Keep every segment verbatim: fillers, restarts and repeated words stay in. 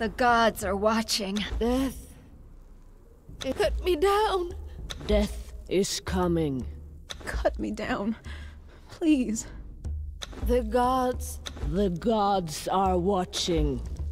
The gods are watching. Death. Cut me down. Death is coming. Cut me down. Please. The gods. The gods are watching.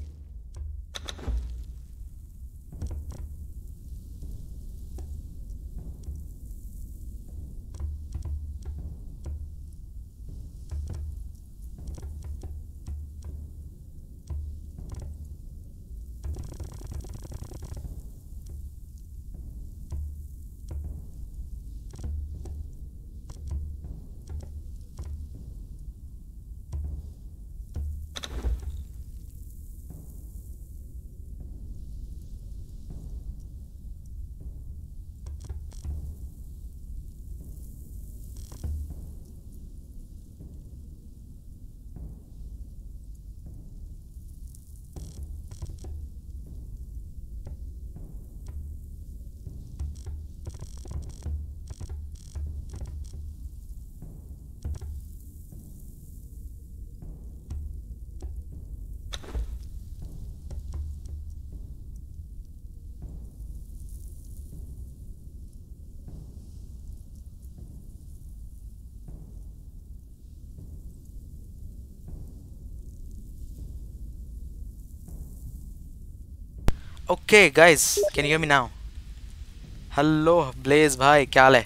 Okay guys, can you hear me now? Hello Blaze भाई, क्या हाल है?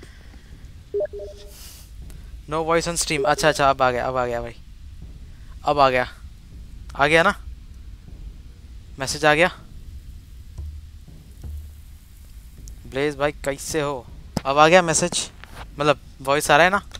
No voice on stream. अच्छा अच्छा अब आ गया अब आ गया भाई, अब आ गया आ गया ना, मैसेज आ गया। Blaze भाई कैसे हो? अब आ गया मैसेज, मतलब वॉइस आ रहा है ना?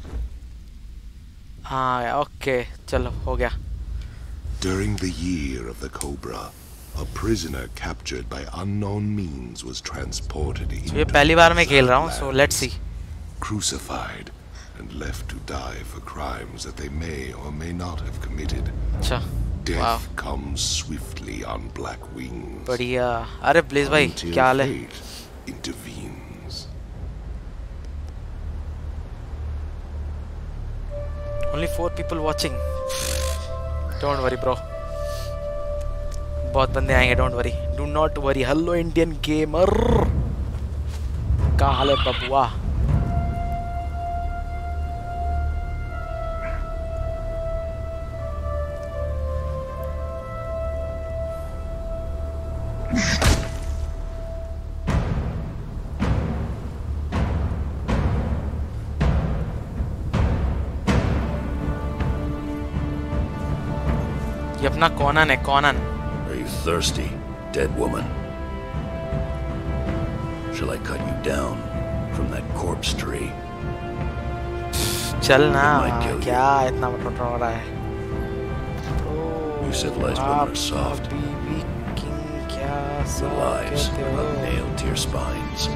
हाँ ओके चलो हो गया। During the year of the Cobra, a prisoner captured by unknown means was transported into ये पहली बार मैं खेल रहा हूँ, so let's see. Crucified and left to die for crimes that they may or may not have committed. अच्छा, Death wow. comes swiftly on black wings. बढ़िया। अरे Blaze भाई क्या हाल है? Fate intervenes. Only four people watching. Don't worry bro, बहुत बंदे आएंगे, don't worry, do not worry. Hello Indian gamer, क्या हाल है बबुआ? ये अपना कॉनन है, Conan. Thirsty, dead woman. Shall I cut you down from that corpse tree? चल ना, क्या इतना बटन हो रहा है? You civilized women are soft. The lives are nailed to your spines.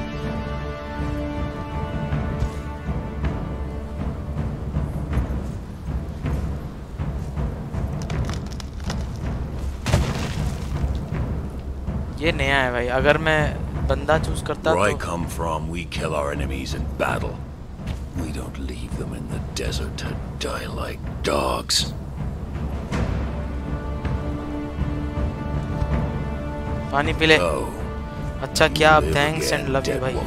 ये नया है भाई, अगर मैं बंदा चूज करता तो... Where I come from, we kill our enemies in battle. We don't leave them in the desert to die like dogs. पानी पी ले। अच्छा क्या, थैंक्स एंड लव यू भाई।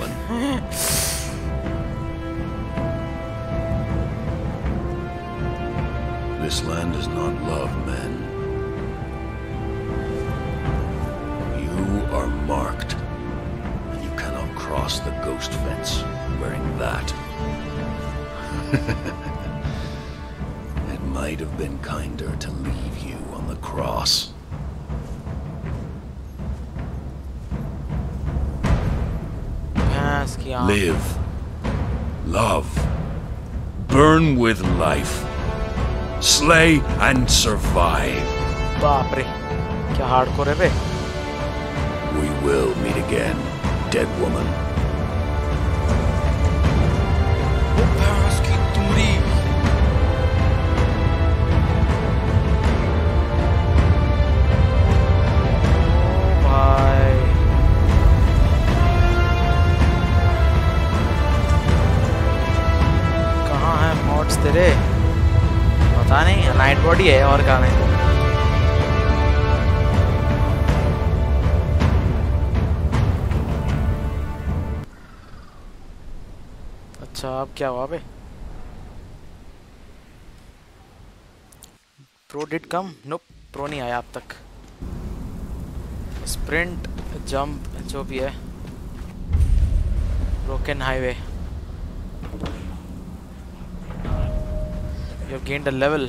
This land does not love men. You are marked, and you cannot cross the ghost fence wearing that. It might have been kinder to leave you on the cross. Live, love, burn with life, slay and survive. बाप रे, क्या hardcore है बे? We will meet again, dead woman. तेरे पता नहीं, night body है और कहाँ है? अच्छा अब क्या हुआ बे? Pro did come? No, pro नहीं आया अब तक। स्प्रिंट, जंप, जो भी है। Broken highway. You have gained a level.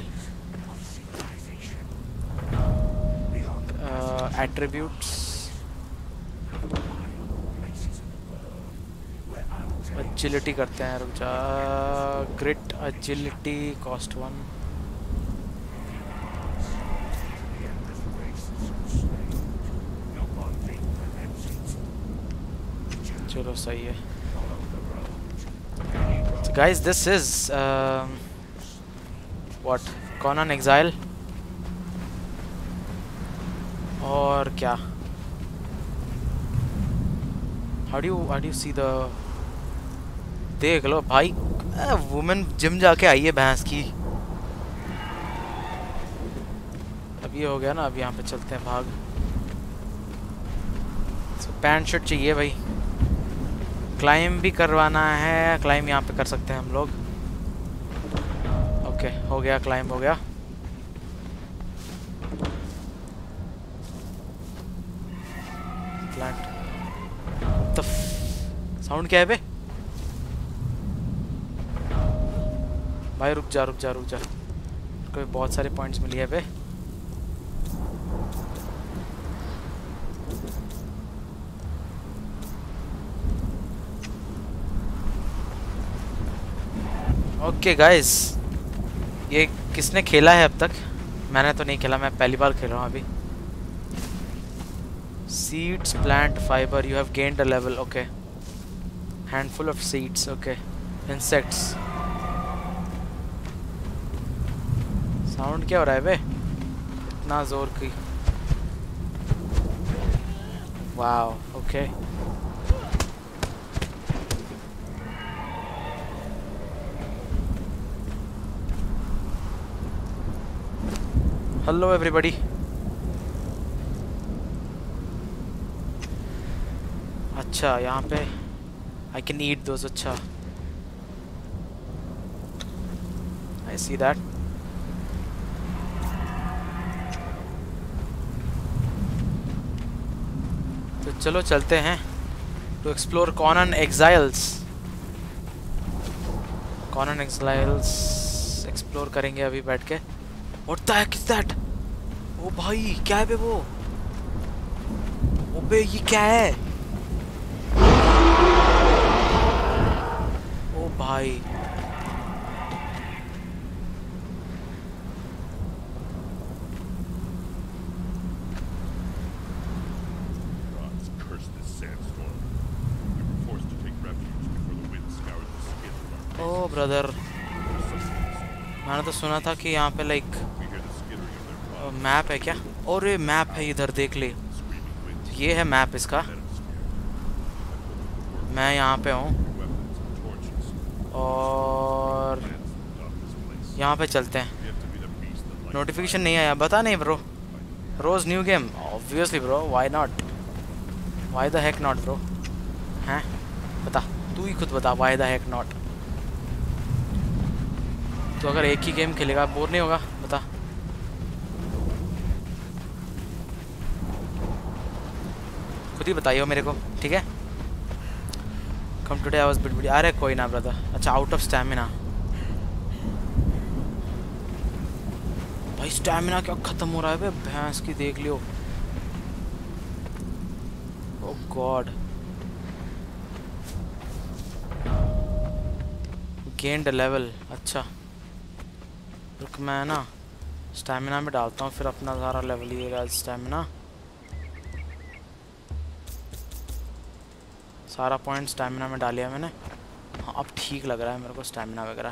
Uh, attributes. Agility करते हैं, रुक जा। Grit, agility, cost one. चलो सही है। So guys, this is um, what? Conan Exile. और क्या? How do you how do you see the? देख लो भाई, वुमेन जिम जाके आई है भैंस की। अब ये हो गया ना, अब यहाँ पे चलते हैं भाग। so, पैंट शर्ट चाहिए भाई। क्लाइम भी करवाना है, क्लाइम यहाँ पे कर सकते हैं हम लोग। ओके हो गया, क्लाइम हो गया। प्लांट द साउंड क्या है बे? भाई रुक जा रुक जा रुक जा, कोई बहुत सारे पॉइंट्स मिली है बे। ओके गाइस, ये किसने खेला है अब तक? मैंने तो नहीं खेला, मैं पहली बार खेल रहा हूँ अभी। Seeds, plant, fiber, you have gained a level, okay. Handful of seeds, okay. Insects. Sound क्या हो रहा है बे? इतना जोर की। Wow, okay. Hello everybody. अच्छा यहाँ पे I can eat those, अच्छा I see that. तो चलो चलते हैं to explore Conan Exiles. Conan Exiles explore करेंगे अभी बैठ के। What the heck is that? ओ भाई क्या है बे वो? ओ बे ये क्या है? ओ भाई ओ ब्रदर, मैंने तो सुना था कि यहाँ पे लाइक मैप है क्या? और ये मैप है इधर, देख ले, ये है मैप इसका। मैं यहाँ पे हूँ और यहाँ पे चलते हैं। नोटिफिकेशन नहीं आया, बता नहीं ब्रो। रोज new game, obviously bro, why not, why the heck not bro. हैं बता, तू ही खुद बता, व्हाई द हेक नॉट। तो अगर एक ही गेम खेलेगा बोर नहीं होगा? बता। खुद ही बताइए मेरे को, ठीक है? Come today I was bit bit. अरे कोई ना ब्रदर। अच्छा आउट ऑफ स्टैमिना। भाई स्टैमिना क्या खत्म हो रहा है बे भैंस की, देख लियो। Oh god. गेन्ड लेवल, अच्छा रुक मैं ना स्टैमिना में डालता हूँ, फिर अपना सारा लेवल ही है स्टैमिना। सारा पॉइंट स्टैमिना में डालिया मैंने। हाँ अब ठीक लग रहा है मेरे को स्टैमिना वगैरह।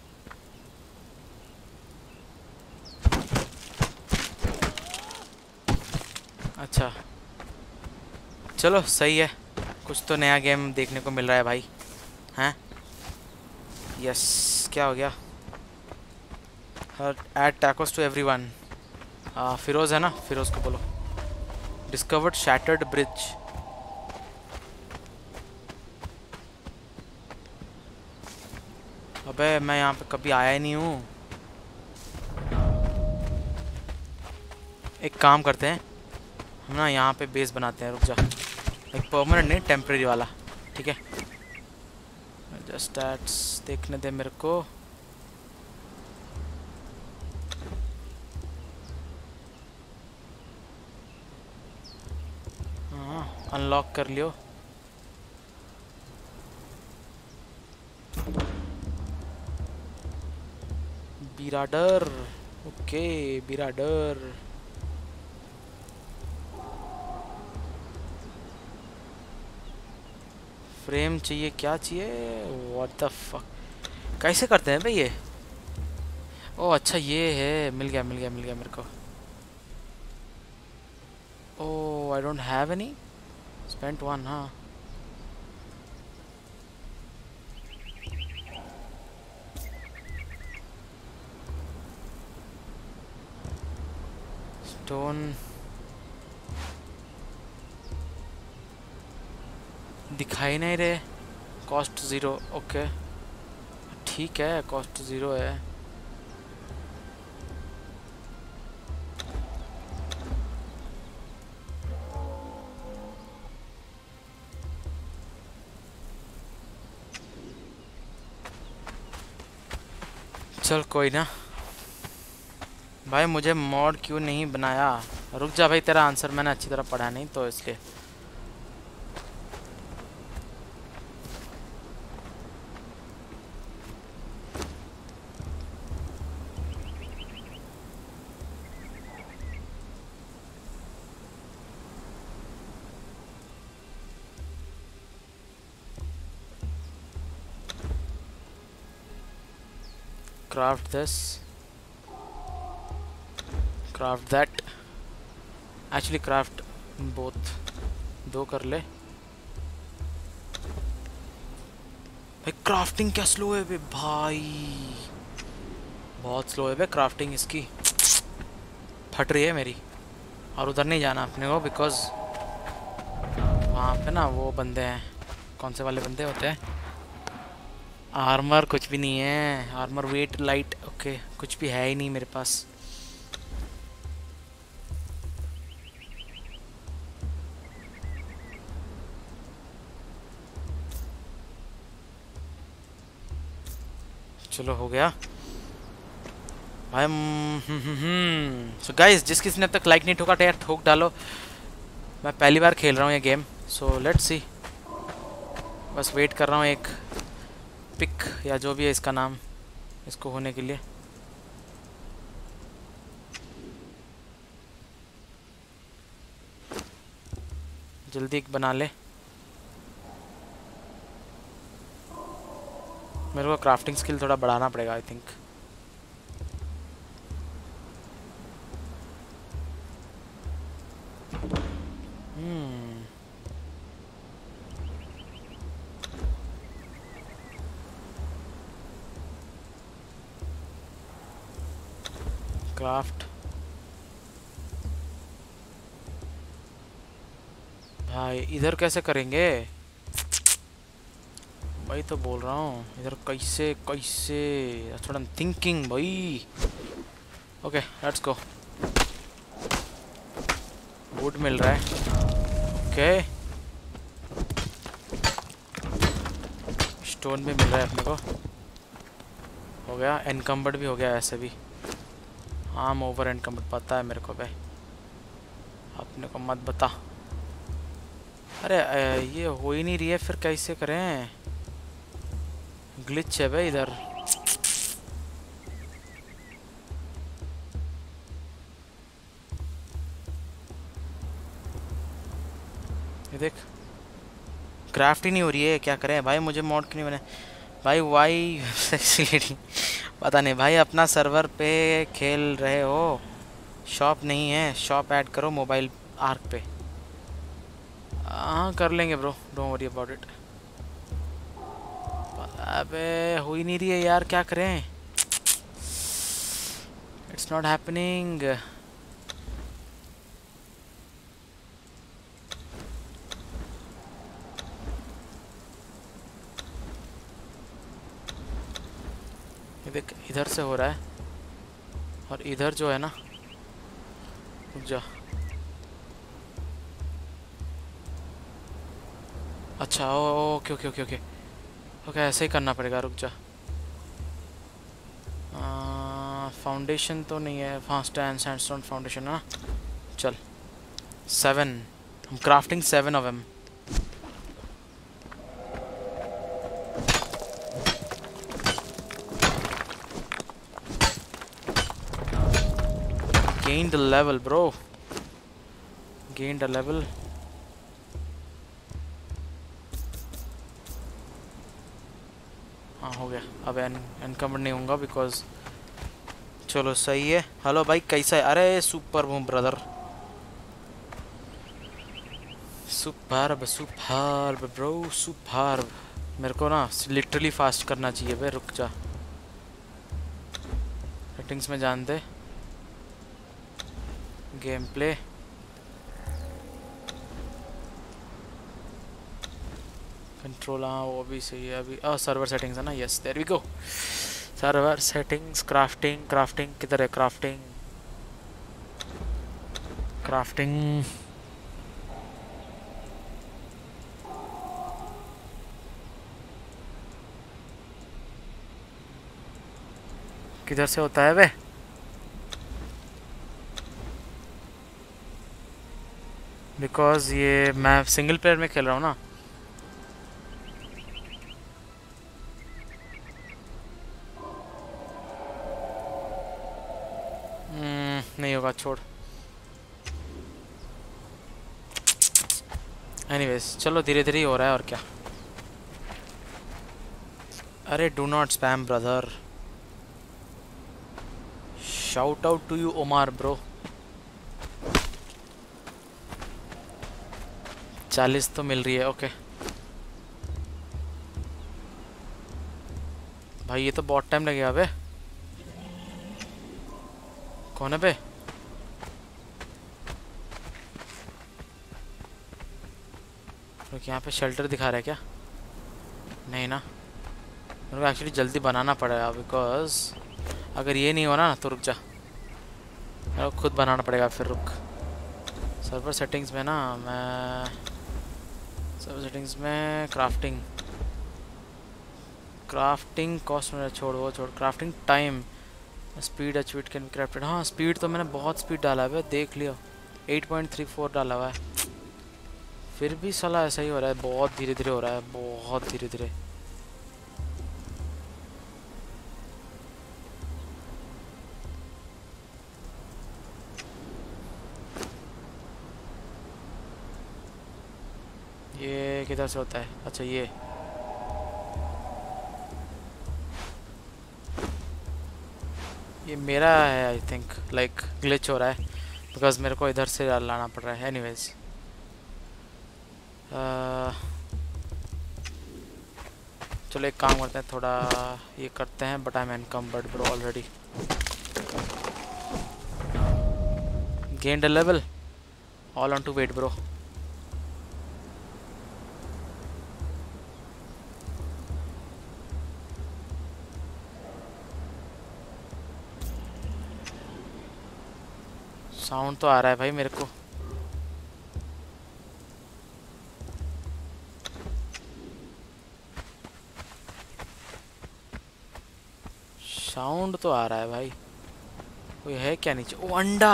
अच्छा चलो सही है, कुछ तो नया गेम देखने को मिल रहा है भाई। हैं यस, क्या हो गया? Add tacos to everyone. Firoz है ना, फिरोज को बोलो। Discovered shattered bridge. अबे मैं यहाँ पे कभी आया ही नहीं हूँ। एक काम करते हैं हम ना, यहाँ पे बेस बनाते हैं। रुक जा, एक परमानेंट नहीं, टेम्परेरी वाला, ठीक है। जस्ट स्टैट्स देखने दे मेरे को। हाँ अनलॉक कर लियो। बिराडर, ओके बिराडर। फ्रेम चाहिए, क्या चाहिए, व्हाट द फक, कैसे करते हैं भाई ये? ओ अच्छा ये है, मिल गया मिल गया मिल गया मेरे को। Oh I don't have any, spent one. हाँ स्टोन दिखाई नहीं रहे। कॉस्ट ज़ीरो, ओके ठीक है, कॉस्ट ज़ीरो है। चल कोई ना भाई, मुझे मॉड क्यों नहीं बनाया? रुक जा भाई, तेरा आंसर मैंने अच्छी तरह पढ़ा नहीं तो इसलिए। Craft this, craft that, actually craft both, दो कर ले भाई। क्राफ्टिंग क्या स्लो है बे भाई, बहुत स्लो है बे क्राफ्टिंग इसकी, फट रही है मेरी। और उधर नहीं जाना अपने को, बिकॉज वहाँ पे ना वो बंदे हैं, कौन से वाले बंदे होते हैं? आर्मर कुछ भी नहीं है, आर्मर वेट लाइट, ओके कुछ भी है ही नहीं मेरे पास। चलो हो गया भाई। सो गाइस, जिस किसी ने अब तक लाइक नहीं ठोका यार ठोक डालो। मैं पहली बार खेल रहा हूँ ये गेम, सो लेट्स सी। बस वेट कर रहा हूँ एक पिक या जो भी है इसका नाम, इसको होने के लिए। जल्दी एक बना ले। मेरे को क्राफ्टिंग स्किल थोड़ा बढ़ाना पड़ेगा आई थिंक। हम्म क्राफ्ट भाई, इधर कैसे करेंगे? भाई तो बोल रहा हूँ इधर कैसे कैसे, थोड़ा थिंकिंग भाई। Okay let's go. वुड मिल रहा है, ओके स्टोन भी मिल रहा है अपने को, हो गया। एनकम्बर्ड भी हो गया ऐसे भी। आम ओवर एनकम्बर्ड पता है मेरे को भाई, अपने को मत बता। अरे ये हो ही नहीं रही है, फिर कैसे करें? ग्लिच है भाई इधर। ये देख क्राफ्ट ही नहीं हो रही है, क्या करें भाई? मुझे मॉड क्यों नहीं बने भाई? वाई सेक्सी पता नहीं भाई, अपना सर्वर पे खेल रहे हो, शॉप नहीं है, शॉप ऐड करो मोबाइल आर्क पे। हाँ कर लेंगे bro, don't worry about it. अबे हो ही नहीं रही है यार, क्या करें? It's not happening. ये देख इधर से हो रहा है और इधर जो है ना, रुक जा। अच्छा okay okay okay okay okay ऐसे ही करना पड़ेगा, रुक जा। फाउंडेशन तो नहीं है, हाँ स्टैंड सैंडस्टोन फाउंडेशन है ना। चल सेवन, हम crafting seven of em. gained a level bro, gained a level। हाँ हो गया, अब एनकमर नहीं होगा बिकॉज, चलो सही है। हेलो भाई कैसा है? अरे super boom brother, superb superb bro superb. मेरे को ना लिटरली फास्ट करना चाहिए बे, रुक जा। सेटिंग्स में जान दे, गेम प्ले, कंट्रोल, हाँ वो भी सही है अभी। आ सर्वर सेटिंग्स है ना, yes there we go. Server settings, crafting, crafting किधर है? क्राफ्टिंग क्राफ्टिंग किधर से होता है वे? बिकॉज ये मैं सिंगल प्लेयर में खेल रहा हूँ ना। नहीं होगा, छोड़। एनीवेज चलो धीरे धीरे हो रहा है और क्या। अरे do not spam brother, shout out to you Omar bro. चालीस तो मिल रही है, ओके भाई ये तो बहुत टाइम लगेगा बे। कौन है बे? तो यहाँ पे शेल्टर दिखा रहा है क्या? नहीं ना, मेरे को एक्चुअली जल्दी बनाना पड़ेगा बिकॉज अगर ये नहीं हो ना तो रुक जा, मेरे को खुद बनाना पड़ेगा फिर। रुक, सर्वर सेटिंग्स में ना, मैं सर्वर सेटिंग्स में क्राफ्टिंग, क्राफ्टिंग कॉस्ट में छोड़, वो छोड़। Crafting time, speed achieved can be crafted. हाँ स्पीड तो मैंने बहुत स्पीड डाला है, देख लियो एट पॉइंट थ्री फोर डाला हुआ है, फिर भी साला ऐसा ही हो रहा है, बहुत धीरे धीरे हो रहा है, बहुत धीरे धीरे। ये किधर से होता है? अच्छा ये ये मेरा है आई थिंक, लाइक ग्लिच हो रहा है बिकॉज मेरे को इधर से लाना पड़ रहा है। एनीवेज चलो एक काम करते हैं, थोड़ा ये करते हैं, but I am encumbered bro already. Gained a level, all on to weight bro. Sound तो आ रहा है भाई मेरे को। साउंड तो आ रहा है भाई, कोई है क्या नीचे? ओ अंडा,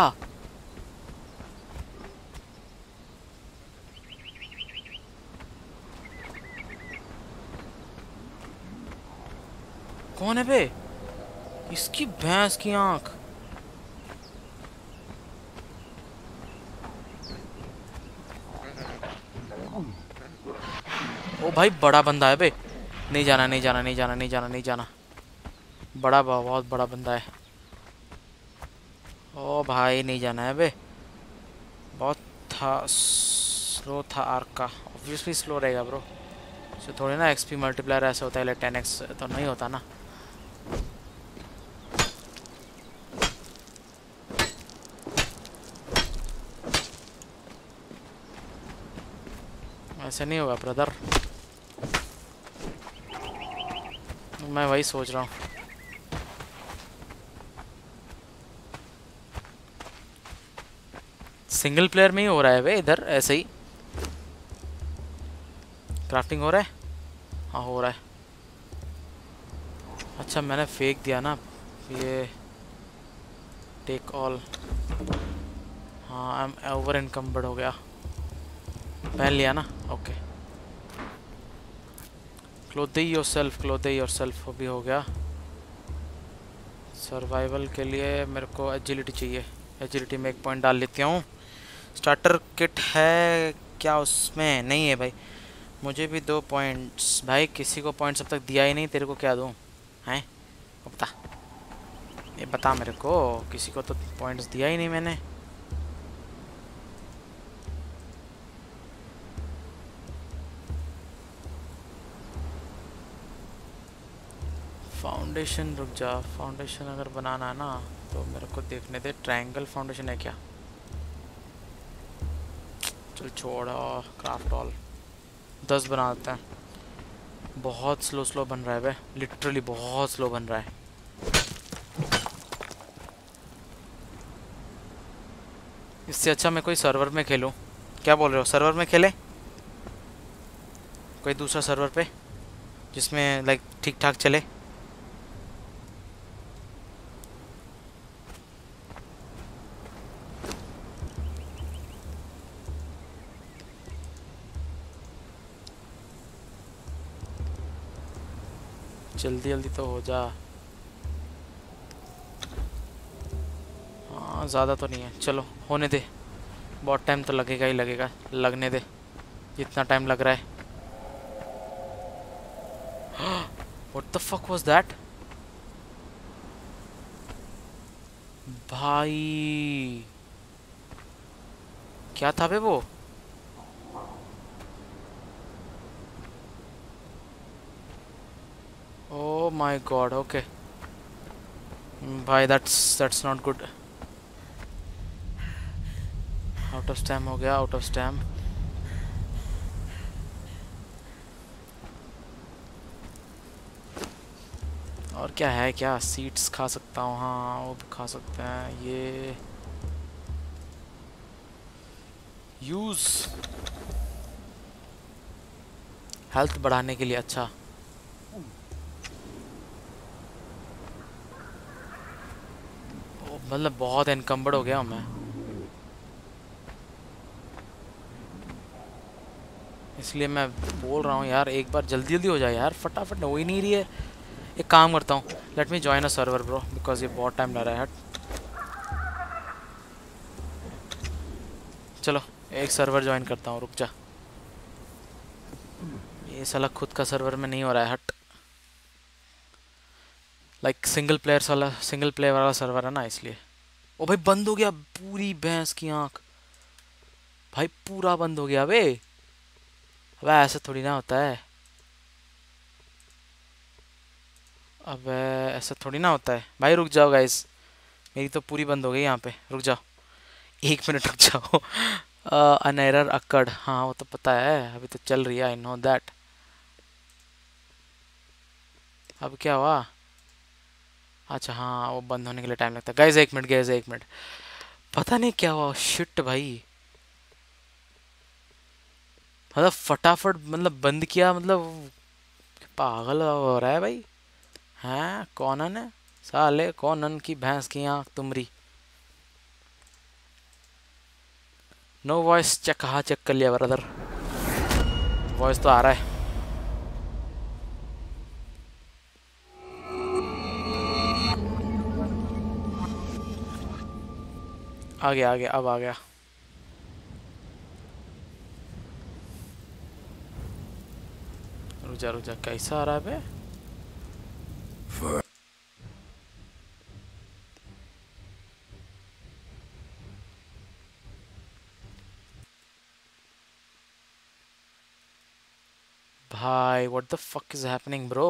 कौन है बे? इसकी भैंस की आंख। ओ भाई बड़ा बंदा है बे, नहीं जाना नहीं जाना नहीं जाना नहीं जाना नहीं जाना, बड़ा बहुत बड़ा बंदा है। ओ भाई नहीं जाना है बे, बहुत था स्लो था आर्क का, ऑब्वियसली स्लो रहेगा ब्रो। सो थोड़े ना एक्सपी मल्टीप्लायर ऐसे होता है, टेन एक्स तो नहीं होता ना। ऐसे नहीं होगा ब्रदर, मैं वही सोच रहा हूँ। सिंगल प्लेयर में ही हो रहा है वे इधर ऐसे ही। क्राफ्टिंग हो रहा है, हाँ हो रहा है। अच्छा मैंने फेंक दिया ना ये टेक ऑल। हाँ आई एम ओवर इनकम्बर्ड हो गया, पहन लिया ना। Okay clothe yourself, clothe yourself भी हो गया। सर्वाइवल के लिए मेरे को एजिलिटी चाहिए, एजिलिटी में एक पॉइंट डाल लेती हूँ। स्टार्टर किट है क्या उसमें? नहीं है भाई। मुझे भी दो पॉइंट्स भाई, किसी को पॉइंट्स अब तक दिया ही नहीं, तेरे को क्या दूँ हैं? बता, ये बता मेरे को, किसी को तो पॉइंट्स दिया ही नहीं मैंने। फाउंडेशन रुक जा, फाउंडेशन अगर बनाना है ना तो मेरे को देखने दे। ट्रायंगल फाउंडेशन है क्या? चल छोड़, क्राफ्ट ऑल दस बना देते हैं। बहुत स्लो स्लो बन रहा है बे, लिटरली बहुत स्लो बन रहा है। इससे अच्छा मैं कोई सर्वर में खेलूं। क्या बोल रहे हो, सर्वर में खेले कोई दूसरा सर्वर पे जिसमें लाइक ठीक ठाक चले। जल्दी जल्दी तो हो जा। हाँ ज़्यादा तो नहीं है, चलो होने दे। बहुत टाइम तो लगेगा ही लगेगा, लगने दे जितना टाइम लग रहा है। What the fuck was that? भाई क्या था बे वो? Oh my god, okay. भाई that's that's not good. Out of stam हो गया, आउट ऑफ स्टैम। और क्या है, क्या सीड्स खा सकता हूँ? हाँ वो भी खा सकते हैं। ये यूज हेल्थ बढ़ाने के लिए। अच्छा मतलब बहुत एनकम्बर्ड हो गया हूँ मैं, इसलिए मैं बोल रहा हूँ यार एक बार जल्दी जल्दी हो जाए यार, फटाफट हो ही नहीं रही है। एक काम करता हूँ, let me join a server bro, because ये बहुत टाइम लग रहा है। हट चलो एक सर्वर ज्वाइन करता हूँ, रुक जा। ये साला खुद का सर्वर में नहीं हो रहा है। हट लाइक सिंगल प्लेयर्स वाला, सिंगल प्लेयर वाला सर्वर है ना, इसलिए। ओ भाई बंद हो गया, पूरी भैंस की आंख भाई, पूरा बंद हो गया बे। अबे ऐसा थोड़ी ना होता है, अबे ऐसा थोड़ी ना होता है भाई। रुक जाओ गाइस, मेरी तो पूरी बंद हो गई यहाँ पे। रुक जाओ एक मिनट, रुक जाओ। अन एरर अकर्ड, हाँ वो तो पता है, अभी तो चल रही है, आई नो दैट। अब क्या हुआ? अच्छा हाँ वो बंद होने के लिए टाइम लगता है। गाइस एक मिनट, गाइस एक मिनट, पता नहीं क्या हुआ। शिट भाई, मतलब फटाफट मतलब बंद किया, मतलब पागल हो रहा है भाई। हैं कॉनन है साले, कॉनन की भैंस की आँख तुमरी। नो वॉइस चेक, कहाँ चेक कर लिया ब्रदर? वॉइस तो आ रहा है। आ गया आ गया, अब आ गया। रुजा रुजा, कैसा आ रहा है बे? भाई what the fuck is happening bro?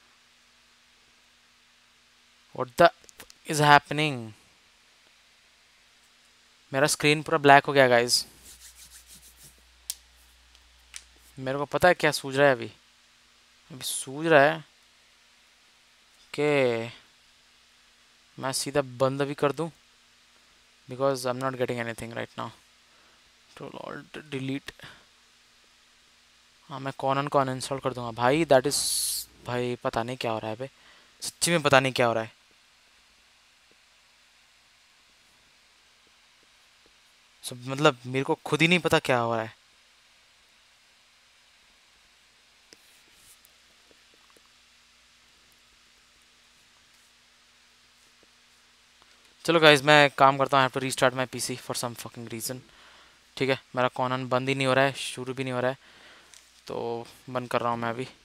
What the is happening? मेरा स्क्रीन पूरा ब्लैक हो गया गाइस। मेरे को पता है क्या सूझ रहा है अभी। अभी सूझ रहा है कि मैं सीधा बंद भी कर दूं, because I am not getting anything right now. Control alt delete. हाँ मैं कॉनन को अनइंस्टॉल कर दूंगा भाई। दैट इज भाई पता नहीं क्या हो रहा है भाई, सच्ची में पता नहीं क्या हो रहा है। सब मतलब मेरे को खुद ही नहीं पता क्या हो रहा है। चलो गाइज मैं काम करता हूँ, I have to restart my PC for some fucking reason. ठीक है, मेरा कॉनन बंद ही नहीं हो रहा है, शुरू भी नहीं हो रहा है, तो बंद कर रहा हूँ मैं अभी।